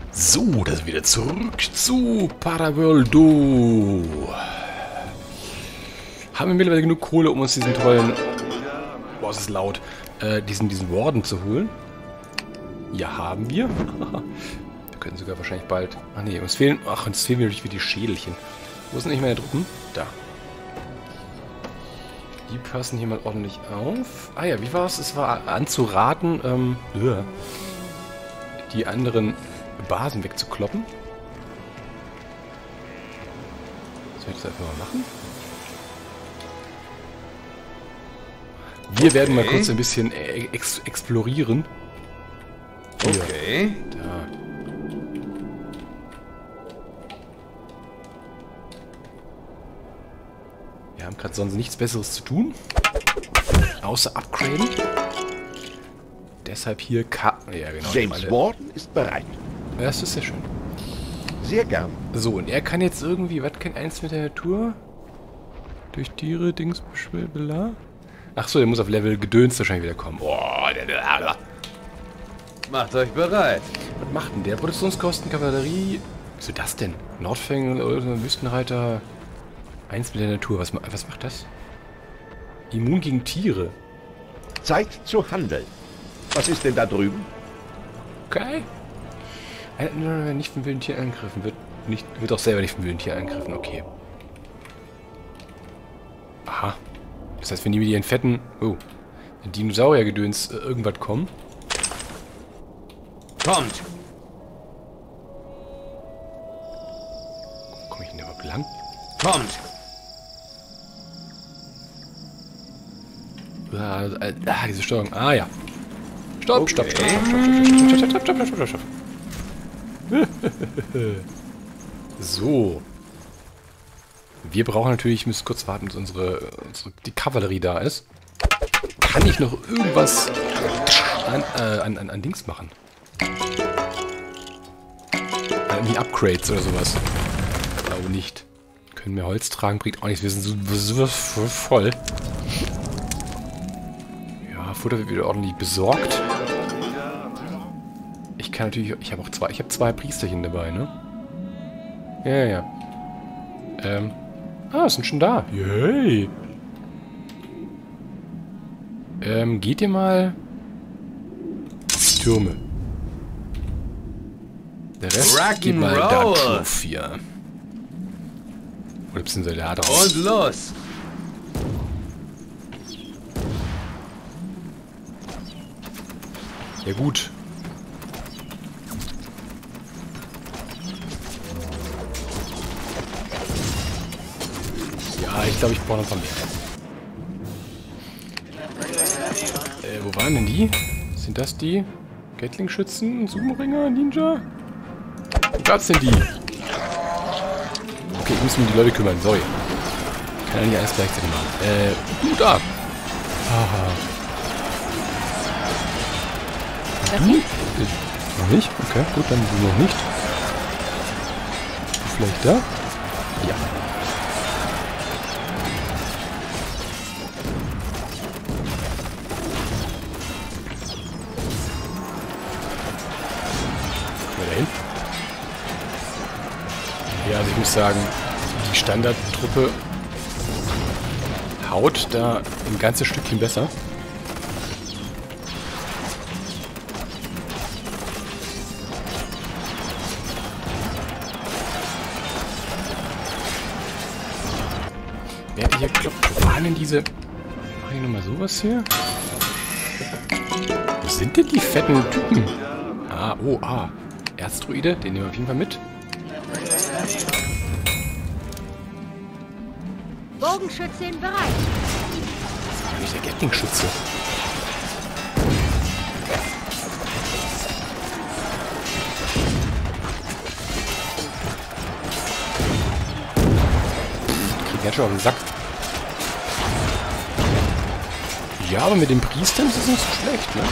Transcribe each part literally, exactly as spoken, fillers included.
So, das ist wieder zurück zu Paraworldo. Haben wir mittlerweile genug Kohle, um uns diesen tollen... Boah, es ist laut. Äh, diesen, diesen Warden zu holen. Ja, haben wir. Wir können sogar wahrscheinlich bald... Ach nee, uns fehlen... Ach, uns fehlen natürlich wieder die Schädelchen. Wo sind nicht meine Truppen? Da. Die passen hier mal ordentlich auf. Ah ja, wie war es? Es war anzuraten, ähm... Ja, die anderen Basen wegzukloppen. Das werde ich jetzt einfach mal machen. Wir okay. werden mal kurz ein bisschen ex explorieren. Hier. Okay. Da. Wir haben gerade sonst nichts Besseres zu tun. Außer upgraden. Deshalb hier Ka... Ja, genau. James Warden ist bereit. Das ist sehr schön. Sehr gern. So, und er kann jetzt irgendwie... Was kann eins mit der Natur? Durch Tiere, Dings, Beschwebela. Ach so, der muss auf Level Gedöns wahrscheinlich wieder kommen. Oh, der, der, der. Macht euch bereit. Was macht denn der? Produktionskosten, Kavallerie... Wieso das denn? Nordfänger, Wüstenreiter... Eins mit der Natur. Was, was macht das? Immun gegen Tiere. Zeit zu handeln. Was ist denn da drüben? Okay. Einer nicht von wilden Tieren angegriffen wird, nicht, wird auch selber nicht von wilden Tieren angegriffen. Okay. Aha. Das heißt, wenn die mit ihren fetten... Oh. Dinosauriergedöns äh, irgendwas kommen. Kommt! Komme ich denn überhaupt lang? Kommt! Ah, äh, ah, diese Steuerung. Ah, ja. Stopp, Okay. stopp, stopp, stopp, stopp, stopp, stopp, stopp, stopp, stopp, stopp, stopp. So. Wir brauchen natürlich, müssen kurz warten, bis unsere, unsere die Kavallerie da ist. Kann ich noch irgendwas an, äh, an, an, an Dings machen? An die Upgrades oder sowas. Ich glaube nicht. Können wir Holz tragen, bringt auch nichts. Wir sind so, so voll. Ja, Futter wird wieder ordentlich besorgt. Ich kann natürlich... Ich habe auch zwei... Ich habe zwei Priesterchen dabei, ne? Ja, ja, ja. Ähm... Ah, sind schon da. Yay! Ähm, geht ihr mal... Türme. Der Rest geht mal da drauf hier. Oder beziehungsweise da drauf. Und los! Ja gut. Ja, ich glaube, ich brauche noch ein paar mehr. Äh, wo waren denn die? Sind das die? Gatling-Schützen? Zoomringer? Ninja? Wo gab's denn die? Okay, ich muss mich um die Leute kümmern, sorry. Ich kann ja nicht alles gleichzeitig machen. Äh, gut ab! Haha. Das Du? hier? Äh, noch nicht? Okay, gut, dann du noch nicht. Du vielleicht da? Ja. Dahin. Ja, also ich muss sagen, die Standardtruppe haut da ein ganzes Stückchen besser. Wer hier klopft? Wo waren denn diese... Mach ich nochmal sowas hier? Wo sind denn die fetten Typen? Ah, oh, ah. Erzdruide, den nehmen wir auf jeden Fall mit. Bogenschützin bereit. Das war nicht der Gatling-Schütze. Krieg ganz schön auf den Sack. Ja, aber mit den Priestern ist es nicht so schlecht, ne?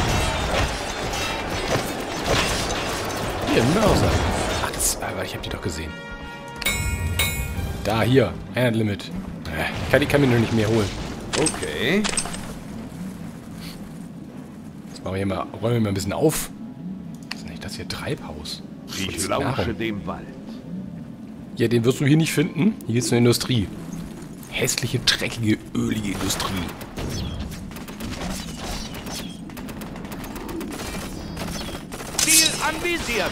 Hier, Mörser. Ach, das, aber ich habe die doch gesehen. Da, hier. Hand Limit. Ich kann, ich kann mir noch nicht mehr holen. Okay. Jetzt machen wir hier mal, räumen wir mal ein bisschen auf. Was ist denn das hier? Treibhaus. Ich lausche dem Wald. Ja, den wirst du hier nicht finden. Hier geht's zur Industrie. Hässliche, dreckige, ölige Industrie. Ziel anvisiert!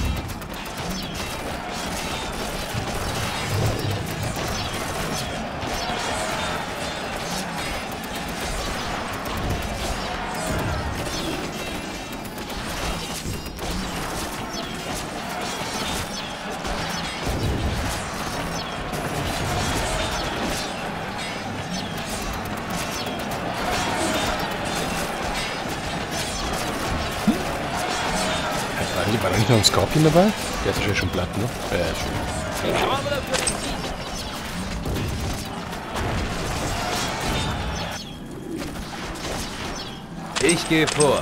War da nicht noch ein Scorpion dabei? Der ist wahrscheinlich schon platt, ne? Ja, ja, schön. Ich gehe vor.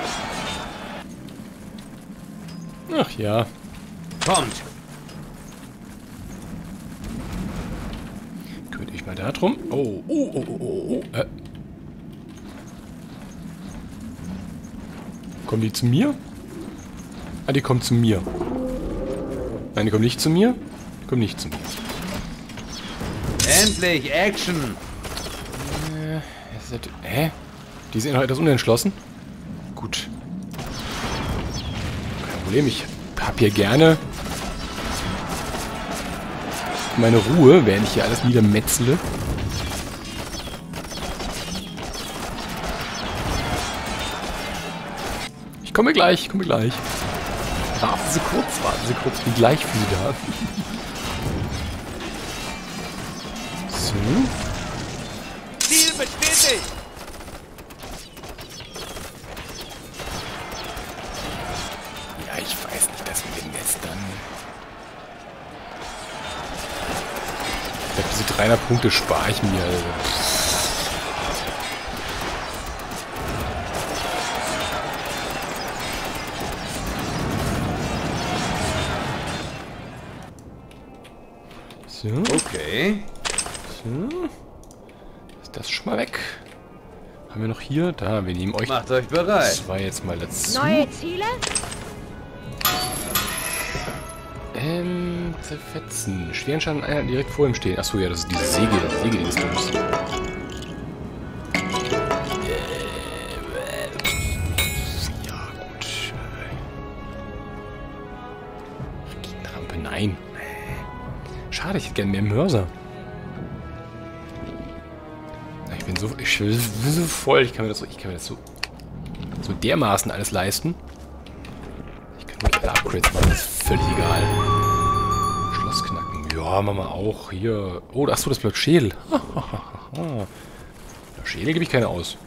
Ach ja. Kommt. Kümmert euch mal da drum. Oh, oh, oh, oh, oh, oh. Äh. Kommen die zu mir? Ah, die kommen zu mir. Nein, die kommen nicht zu mir. Die kommen nicht zu mir. Endlich Action. Äh, ist das, hä? Die sind noch etwas unentschlossen. Gut. Kein Problem, ich hab hier gerne meine Ruhe, während ich hier alles niedermetzle. Ich komme gleich, ich komme gleich. Warten Sie kurz, warten Sie kurz, ich bin gleich für Sie da. So. Ziel bestätigt! Ja, ich weiß nicht, das mit den Nestern. Ich glaube, diese dreihundert Punkte spare ich mir. Also. So. Okay. So. Ist das schon mal weg? Haben wir noch hier? Da, wir nehmen euch Macht euch bereit. zwei jetzt mal dazu. Neue Ziele? Ähm, zerfetzen. Schweren Schaden Einheiten direkt vor ihm stehen. Achso, ja, das ist diese Säge. Säge, die ist los. Ja, gut. Rampe, nein. Schade, ich hätte gerne mehr Mörser. Ich bin so, ich bin so voll, ich kann mir das so, ich kann mir das so, so dermaßen alles leisten. Ich kann wirklich alle Upgrades machen, das ist völlig egal. Schloss knacken, ja, machen wir auch hier. Oh, achso, das bleibt Schädel. Ja, Schädel gebe ich keine aus.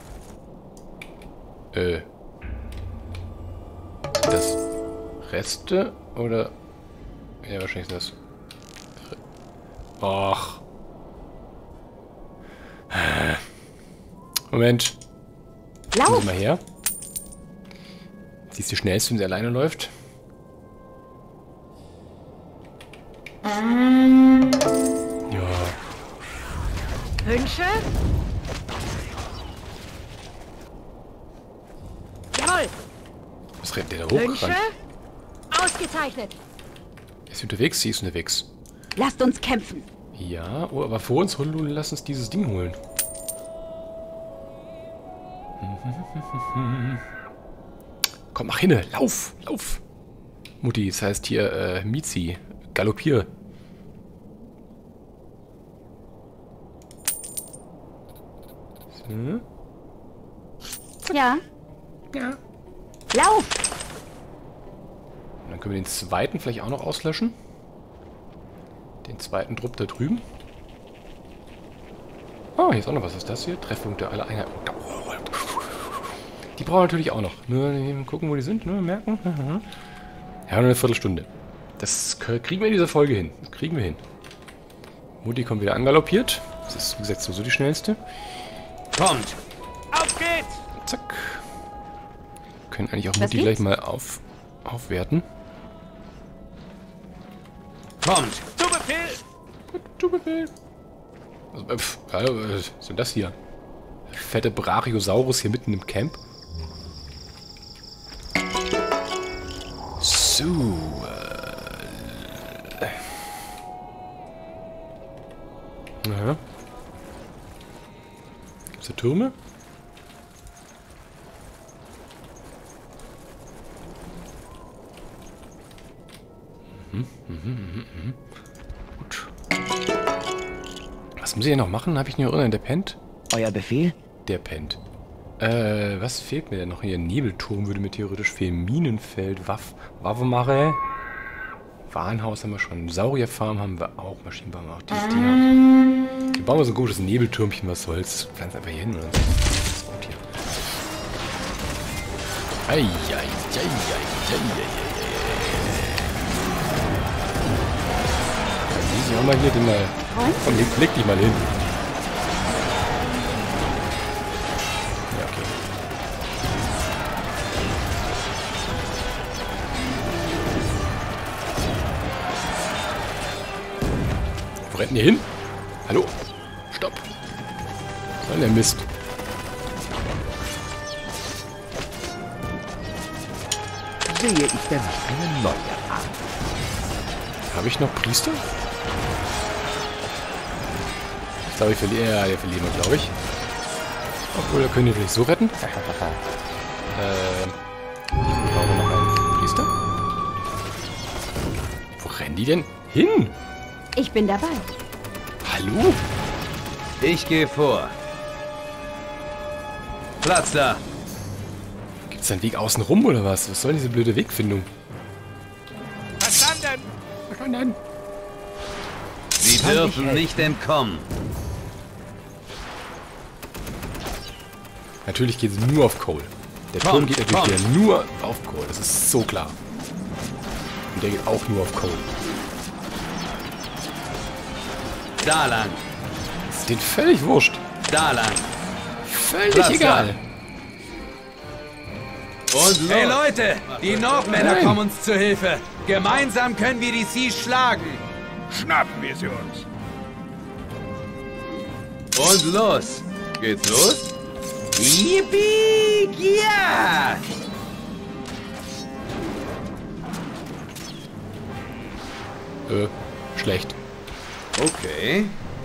Äh. Das Reste oder? Ja, wahrscheinlich das. Ach. Moment. Lauf. Kommen Sie mal her. Sie ist die schnellste, wenn sie alleine läuft. Ja. Wünsche? Jawohl. Was rennt der da hoch? Wünsche? Ausgezeichnet. Ist sie unterwegs? Sie ist unterwegs. Lasst uns kämpfen. Ja, oh, aber vor uns, Hundu, lass uns dieses Ding holen. Komm, mach hinne, lauf, lauf. Mutti, das heißt hier, äh, Mizi, galoppier. So. Ja. Ja. Lauf! Und dann können wir den zweiten vielleicht auch noch auslöschen. Den zweiten Trupp da drüben. Oh, hier ist auch noch was. Was ist das hier? Treffpunkte aller Einheiten. Die brauchen wir natürlich auch noch. Nur gucken, wo die sind. Nur merken. Ja, nur eine Viertelstunde. Das kriegen wir in dieser Folge hin. Das kriegen wir hin. Mutti kommt wieder angaloppiert. Das ist, wie gesagt, sowieso die schnellste. Kommt! Auf geht's! Zack. Wir können eigentlich auch Was Mutti gibt's? gleich mal auf, aufwerten. Kommt! Zu Befehl! Zu Befehl. Also, äh, pf, hallo, was ist denn das hier? Fette Brachiosaurus hier mitten im Camp. So. Äh, Naja. Gibt's da Türme? Mhm, mhm, mhm, mhm. Gut. Was muss ich denn noch machen? Habe ich nicht erinnert, der pennt? Euer Befehl? Der pennt. Äh, was fehlt mir denn noch hier? Nebelturm würde mir theoretisch fehlen. Minenfeld, Waff, Waffenmache. Warenhaus haben wir schon. Saurierfarm haben wir auch. Maschinenbau haben wir auch. Die, die haben. Wir bauen mal so ein komisches Nebeltürmchen, was soll's. Pflanzen einfach hier hin oder so. Das ist gut hier. Ei, ei, ei, ei, ei, ei, ei. Ich auch mal hier den mal. Komm, leg, leg dich mal hin. Ja, okay. Wo rennt ihr hin? Hallo? Stopp. Was soll der Mist? Sehe ich denn eine neue Art? Habe ich noch Priester? Ich glaube, ich verliere. Ja, hier verlieren wir, glaube ich. Obwohl, da können wir vielleicht so retten. äh, ich brauche noch einen Priester. Wo rennen die denn hin? Ich bin dabei. Hallo? Ich gehe vor. Platz da. Gibt es einen Weg außen rum oder was? Was soll diese blöde Wegfindung? Verstanden! Verstanden. Sie dürfen nicht entkommen. Natürlich geht es nur auf Cole. Der Turm Kommt, geht natürlich kommt. wieder nur auf Cole. Das ist so klar. Und der geht auch nur auf Cole. Da lang. Das ist denen völlig wurscht. Da lang. Völlig Platz egal. Und Hey los. Leute, die Nordmänner Nein. kommen uns zu Hilfe. Gemeinsam können wir die Siege schlagen. Schnappen wir sie uns. Und los. Geht's los? Yippie! Ja! Äh, schlecht. Okay.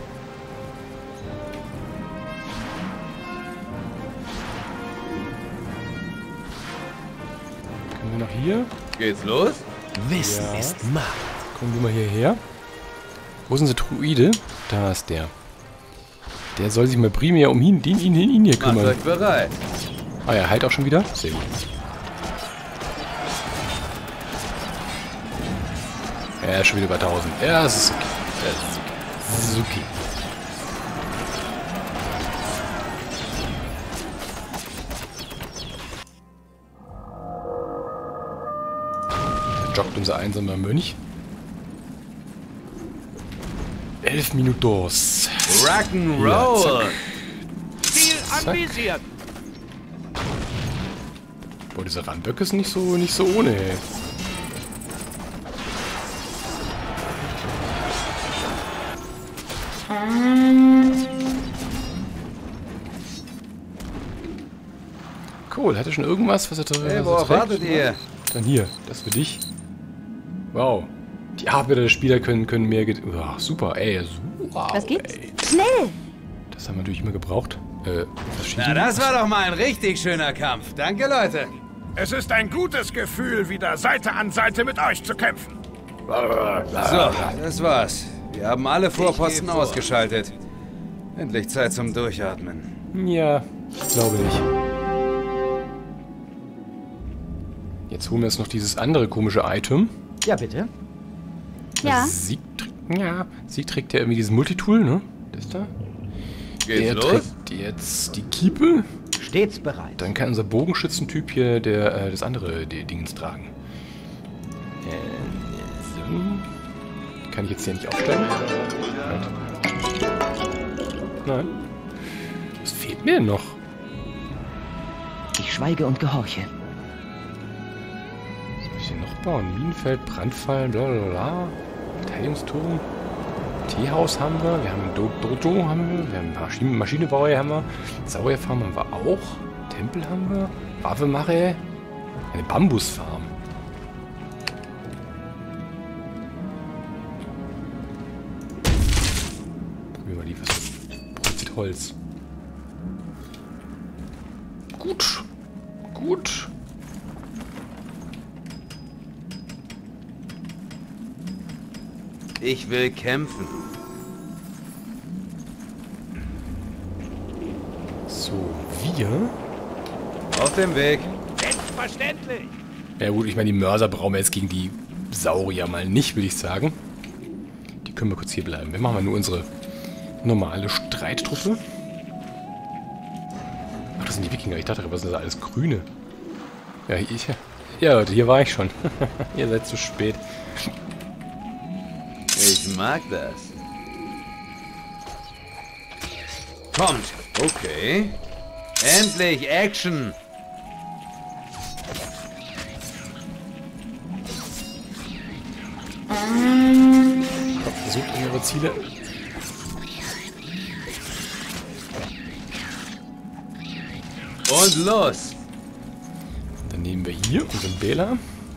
Kommen wir nach hier? Geht's los? Wissen Ja. ist Macht. Kommen wir mal hierher. Wo ist unser Druide? Da ist der. Der soll sich mal primär um ihn, ihn, ihn, ihn hier Macht kümmern. euch bereit. Ah ja, halt auch schon wieder. Sehr gut. Er ist schon wieder über tausend. Ja, das ist okay. Das ist okay. Das ist okay. Da joggt unser einsamer Mönch. Elf Minutos. Rock'n'Roll. Ziel anvisiert! Boah, diese Randböcke sind nicht so, nicht so ohne, ey. Cool, hat er schon irgendwas, was er da Hey, was er worauf trägt? wartet ihr? Dann hier, das für dich. Wow. Die Arbeiter der Spieler können, können mehr... Get oh, super, ey. Wow, Was gibt's? ey. Schnell! Das haben wir natürlich immer gebraucht. Äh, was steht Na, hier? das war doch mal ein richtig schöner Kampf. Danke, Leute. Es ist ein gutes Gefühl, wieder Seite an Seite mit euch zu kämpfen. So, das war's. Wir haben alle Vorposten ausgeschaltet. Endlich Zeit zum Durchatmen. Ja, ich glaube nicht. Jetzt holen wir jetzt noch dieses andere komische Item. Ja, bitte. Ja, Sieg, ja, Sieg trägt ja irgendwie dieses Multitool, ne? Das da. Geht's Der los? trägt jetzt die Kiepe. Stets bereit. Dann kann unser Bogenschützentyp hier der, äh, das andere die Dingens tragen. Äh, so. Kann ich jetzt hier nicht aufstellen? Halt. Nein. Was fehlt mir denn noch? Ich schweige und gehorche. Was muss ich denn noch bauen? Minenfeld, Brandfallen, bla bla bla. Verteidigungsturm. Teehaus haben wir. Wir haben ein Do Dojo haben wir. Wir haben Maschinen Maschinenbauer haben wir. Saurierfarm haben wir auch. Tempel haben wir. Waffenmache. Eine Bambusfarm. mir mal liefern. Produziert Holz. Gut. Gut. Ich will kämpfen. So, wir. Auf dem Weg. Selbstverständlich. Ja gut, ich meine, die Mörser brauchen wir jetzt gegen die Saurier mal nicht, würde ich sagen. Die können wir kurz hier bleiben. Wir machen mal nur unsere normale Streittruppe. Ach, das sind die Wikinger. Ich dachte, was sind das alles Grüne? Ja, ich, ja, hier war ich schon. Ihr seid zu spät. Ich mag das. Kommt. Okay. Endlich Action. Versucht eure Ziele. Und los. Dann nehmen wir hier unseren Bela.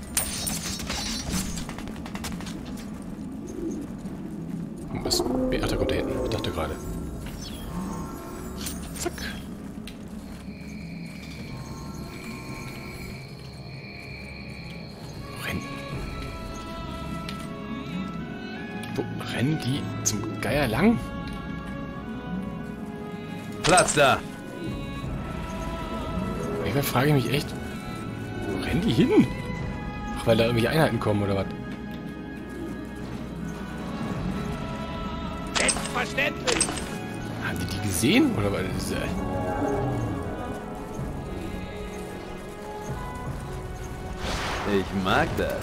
Was? Ach, da kommt er hinten. Ich dachte gerade. Zack. Rennen. Wo rennen die zum Geier lang? Platz da. Manchmal frage ich mich echt, wo rennen die hin? Ach, weil da irgendwelche Einheiten kommen oder was? Selbstverständlich. Haben die die gesehen? Oder was? Das ist, äh Ich mag das.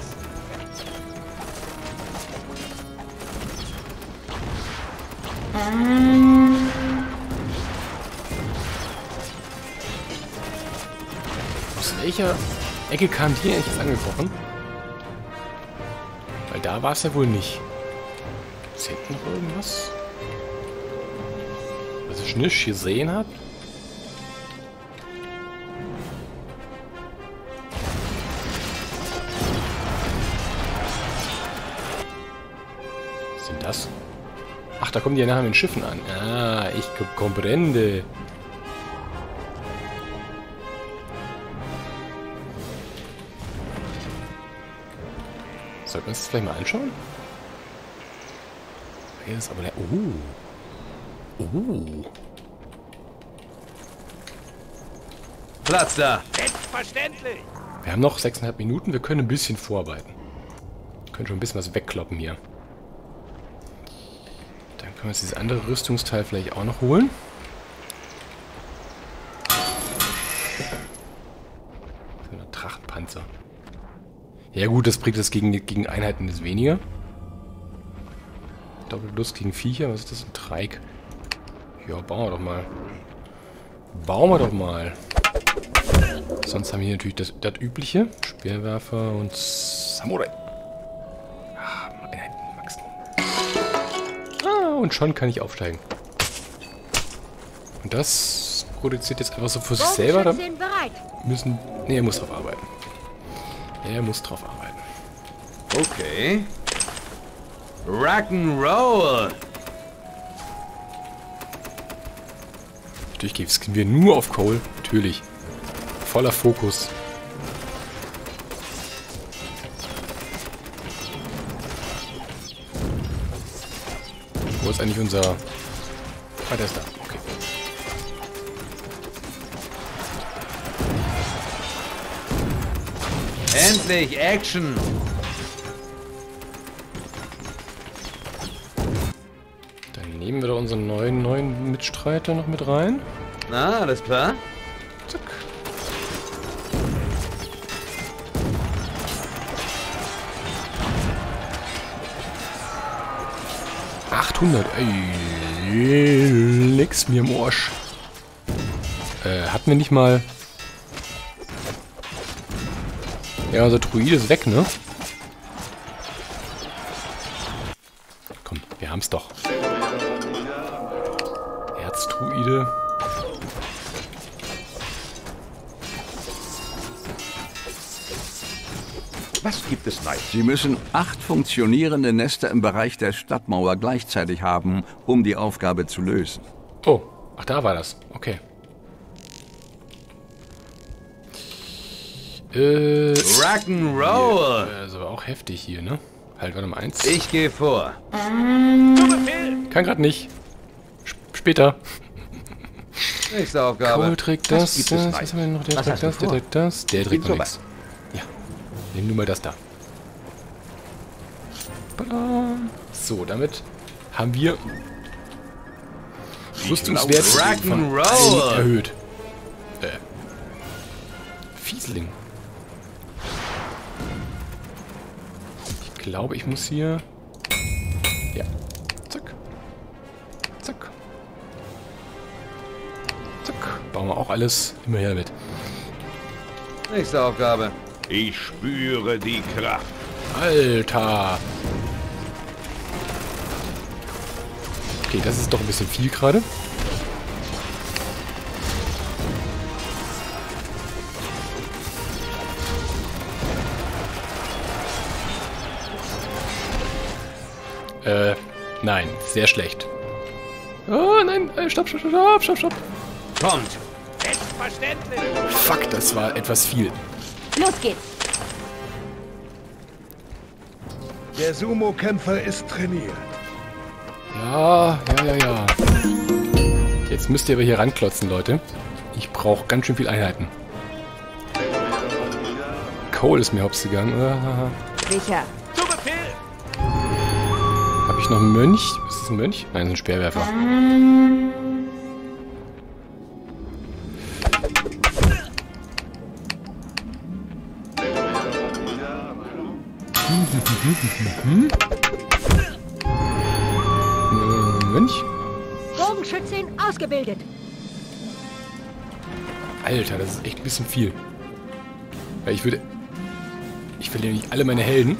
Aus welcher Ecke kam die eigentlich jetzt angekrochen? Weil da war es ja wohl nicht. Gibt es hinten noch irgendwas? Was ich nicht gesehen habe? Was sind das? Ach, da kommen die ja nachher mit den Schiffen an. Ah, ich comprende. Sollten wir uns das vielleicht mal anschauen? Hier ist aber der... Oh. Oh. Platz da. Selbstverständlich. Wir haben noch sechseinhalb Minuten. Wir können ein bisschen vorarbeiten. Wir können schon ein bisschen was wegkloppen hier. Dann können wir uns dieses andere Rüstungsteil vielleicht auch noch holen. So ein Drachenpanzer. Ja gut, das bringt das gegen, gegen Einheiten ist weniger. Doppelplus gegen Viecher. Was ist das? Ein Treik. Ja, bauen wir doch mal. Bauen wir doch mal. Sonst haben wir hier natürlich das, das übliche. Speerwerfer und Samurai. Ah, Einheiten Maximum. Ah, und schon kann ich aufsteigen. Und das produziert jetzt einfach so für sich selber. Da müssen... Ne, er muss drauf arbeiten. Er muss drauf arbeiten. Okay. Rock'n'Roll. Natürlich gehen wir nur auf Coal. Natürlich. Voller Fokus. Wo ist eigentlich unser... Ah, der ist da. Okay. Endlich Action. Dann nehmen wir doch unseren neuen, neuen Mitstreiter noch mit rein. Na, alles klar? Zack. achthundert. Ey, leck's mir im Arsch. Äh, hatten wir nicht mal... Ja, unser Druide ist weg, ne? Komm, wir haben's doch. Erzdruide. Was gibt es neu? Sie müssen acht funktionierende Nester im Bereich der Stadtmauer gleichzeitig haben, um die Aufgabe zu lösen. Oh, ach, da war das. Okay. Äh, Rock'n'Roll. Das ist aber auch heftig hier, ne? Halt, warte mal, eins. Ich gehe vor. Kann grad nicht. Sp später. Nächste Aufgabe. Cole trägt das, Was gibt es das, neu? was haben wir noch? Der Was trägt hast du das, der vor? trägt das, der trägt noch sowas. nichts. Ja, nimm nur mal das da. Bada. So, damit haben wir Rüstungswert von Rock'n'Roll. allen erhöht. Äh. Fiesling. Ich glaube, ich muss hier... Ja. Zack. Zack. Zack. Bauen wir auch alles immer her damit. Nächste Aufgabe. Ich spüre die Kraft. Alter. Okay, das ist doch ein bisschen viel gerade. Äh, nein, sehr schlecht. Oh, nein, äh, stopp, stopp, stopp, stopp, stopp. Kommt. Selbstverständlich. Fuck, das war etwas viel. Los geht's. Der Sumo-Kämpfer ist trainiert. Ja, ja, ja, ja. Jetzt müsst ihr aber hier ranklotzen, Leute. Ich brauche ganz schön viel Einheiten. Cole ist mir hops gegangen. Ah, Sicher. Zu Befehl. habe ich noch einen Mönch? Ist das ein Mönch? Nein, das ist ein Speerwerfer. Äh, Mönch? Bogenschützin ausgebildet. Alter, das ist echt ein bisschen viel. Weil ich würde... Ich verliere nicht alle meine Helden.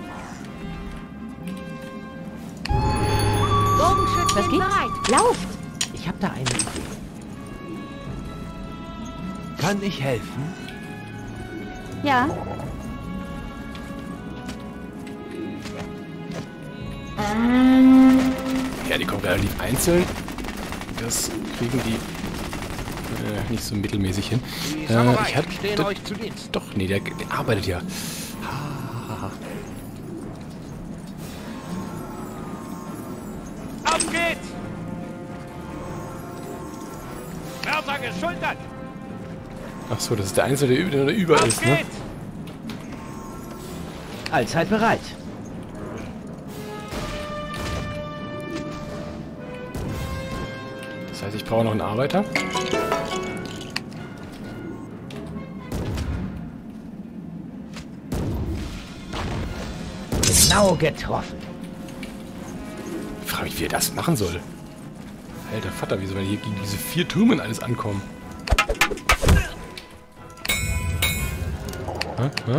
Bogenschützin Was gibt's? bereit. Lauft. Ich habe da eine Idee. Kann ich helfen? Ja. Ja, die kommen relativ einzeln. Das kriegen die äh, nicht so mittelmäßig hin. Äh, ich hatte... stehen euch zu Dienst. Doch, nee, der, der arbeitet ja. Auf geht's. Mörser geschultert. Ach so, das ist der Einzelne, der über, der über Auf ist, ne? geht's. Allzeit bereit. Das heißt, ich brauche noch einen Arbeiter. Genau getroffen. Ich frage mich, wie er das machen soll. Alter Vater, wie soll er hier gegen diese vier Türmen alles ankommen? Hä? Hä?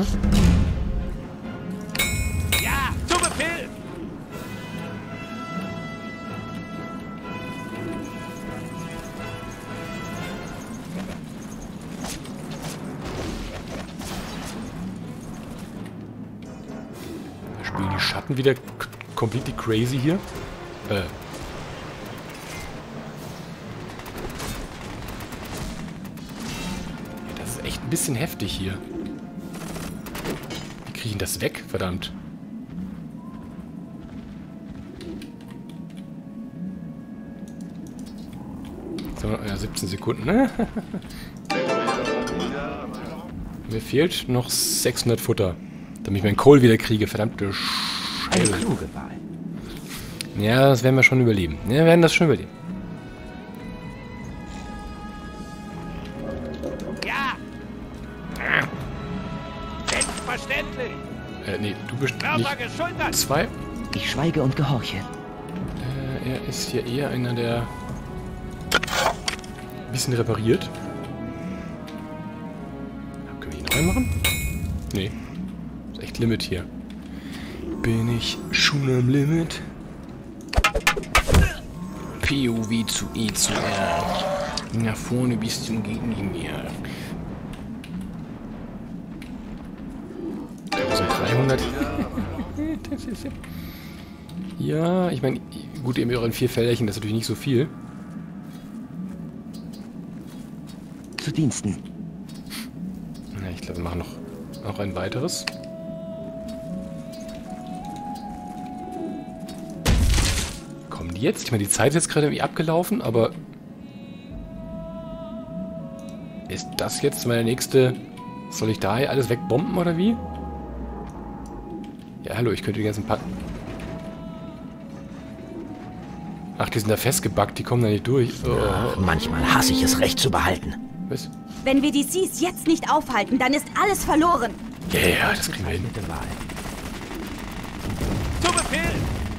Ja, zu Befehl. Spielen die Schatten wieder k- completely crazy hier? Äh. Das ist echt ein bisschen heftig hier. Wie kriege ich denn das weg? Verdammt. So, ja, siebzehn Sekunden, ne? Mir fehlt noch sechshundert Futter, damit ich meinen Kohl wieder kriege. Verdammte Eine Scheiße. kluge Wahl. Ja, das werden wir schon überleben. Ja, wir werden das schon überleben. Ja. Selbstverständlich. Äh, nee, du bist Mörser nicht geschultert. zwei. Ich schweige und gehorche. Äh, er ist hier eher einer, der ein bisschen repariert. Können wir ihn noch reinmachen? Nee. Ist echt Limit hier. Bin ich schon am Limit? P O V zu E zu R. Nach vorne bis zum Gegen mehr. dreizehnhundert. Ja, ich meine, gut, ihr mit euren vier Felderchen, das ist natürlich nicht so viel. Zu Diensten. Na, ich glaube, wir machen noch, noch ein weiteres. Kommen die jetzt? Ich meine, die Zeit ist jetzt gerade irgendwie abgelaufen, aber... Ist das jetzt meine nächste... Soll ich da hier alles wegbomben, oder wie? Ja, hallo, ich könnte die ganzen Pack... Ach, die sind da festgebackt, die kommen da nicht durch. Oh. Ach, manchmal hasse ich es, Recht zu behalten. Was? Wenn wir die Seas jetzt nicht aufhalten, dann ist alles verloren. Ja, ja, das kriegen wir hin. Mit der Wahl. Zu Befehl!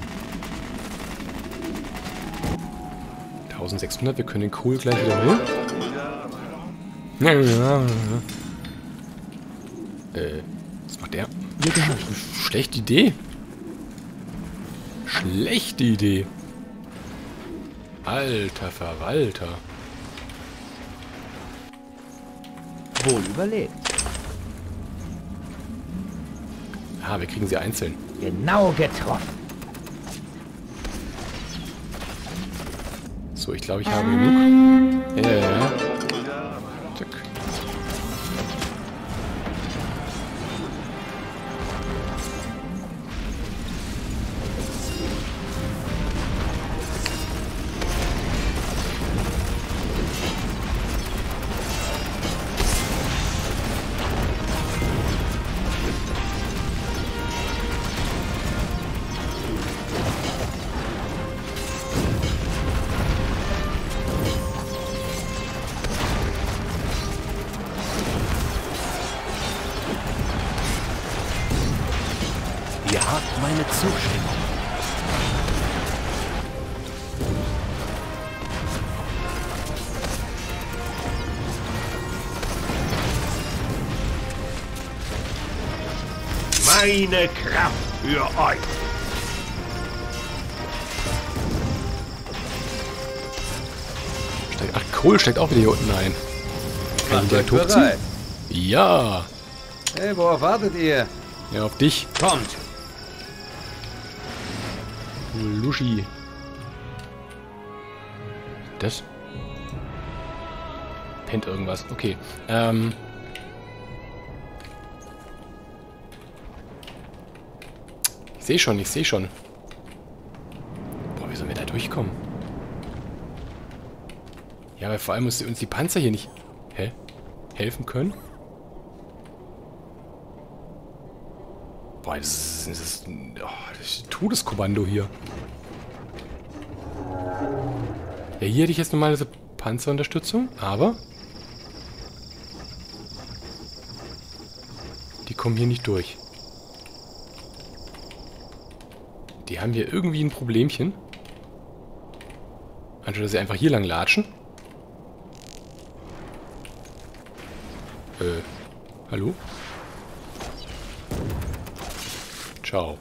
eintausendsechshundert, wir können den Kohl gleich wieder holen. Ja, ja, ja. Äh, was macht der? Wir gehorchen. Schlechte Idee. Schlechte Idee. Alter Verwalter. Wohl überlebt. Ah, wir kriegen sie einzeln. Genau getroffen. So, ich glaube, ich habe genug. Ja, ja, ja. Zack. Ihr habt meine Zustimmung. Meine Kraft für euch. Steigt, ach, Kohl steckt auch wieder hier unten ein. Kann ich Macht den euch hochziehen? bereit. Ja. Hey, worauf wartet ihr? Ja, auf dich. Kommt! Luschi. Das? Pennt irgendwas. Okay. Ähm. Ich sehe schon, ich sehe schon. Boah, wie sollen wir da durchkommen? Ja, aber vor allem muss uns die Panzer hier nicht... Hä? Helfen können? Boah, das ist, das ist, oh, das ist ein Todeskommando hier. Ja, hier hätte ich jetzt nochmal diese Panzerunterstützung, aber... Die kommen hier nicht durch. Die haben hier irgendwie ein Problemchen. Anstatt dass sie einfach hier lang latschen. Äh, hallo? Ciao.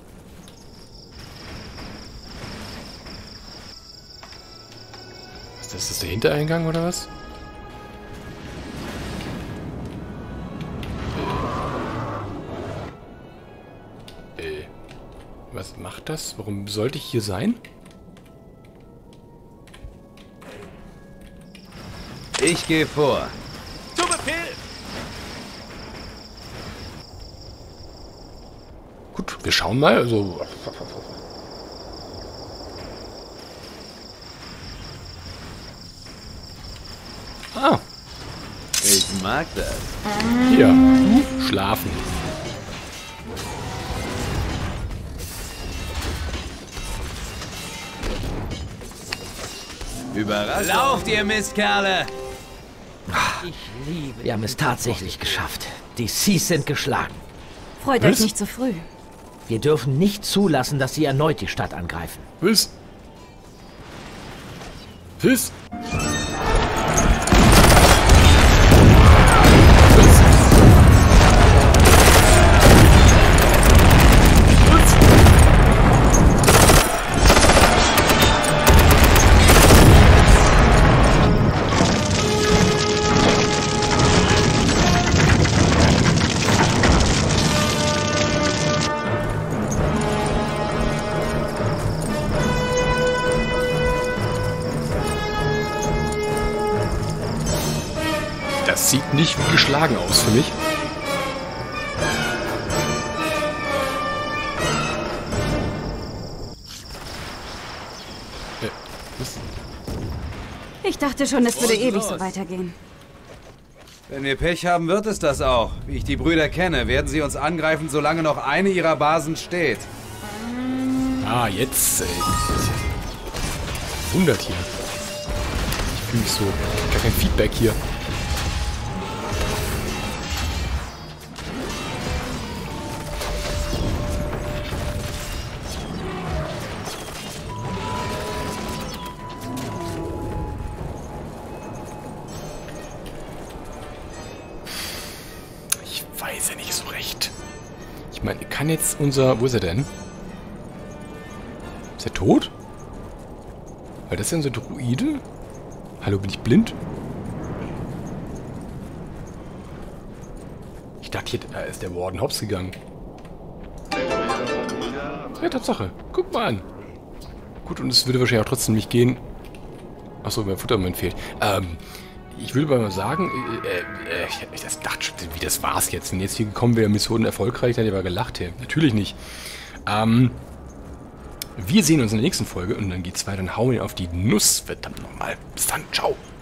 Was ist das? Ist das der Hintereingang oder was? Äh. Äh. Was macht das? Warum sollte ich hier sein? Ich gehe vor. Zu Befehl! Gut, wir schauen mal. Also. Ah, Ich mag das. hier. Schlafen. Überraschung. Lauft, ihr Mistkerle! Ich liebe. Wir haben es tatsächlich geschafft. Die Seas sind geschlagen. Freut Was? euch nicht zu früh. Wir dürfen nicht zulassen, dass sie erneut die Stadt angreifen. Was? Was? Das sieht nicht wie geschlagen aus für mich. Äh, was? Ich dachte schon, es würde ewig so weitergehen. Wenn wir Pech haben, wird es das auch. Wie ich die Brüder kenne, werden sie uns angreifen, solange noch eine ihrer Basen steht. Ah, jetzt, ey. hundert hier. Ich fühle mich so. Gar kein Feedback hier. Ich weiß ja nicht so recht. Ich meine, kann jetzt unser... Wo ist er denn? Ist er tot? Weil das ist ja unser Druide? Hallo, bin ich blind? Ich dachte, hier da ist der Warden hops gegangen. Ja, Tatsache. Guck mal an. Gut, und es würde wahrscheinlich auch trotzdem nicht gehen. Achso, mein Futtermoment fehlt. Ähm, ich würde mal sagen, äh, äh, ich das dachte schon, wie das war's jetzt. Wenn jetzt hier gekommen wäre, Mission erfolgreich, dann hätte ich aber gelacht hier. Natürlich nicht. Ähm, wir sehen uns in der nächsten Folge und dann geht's weiter. Dann hauen wir auf die Nuss. Verdammt nochmal. Bis dann. Ciao.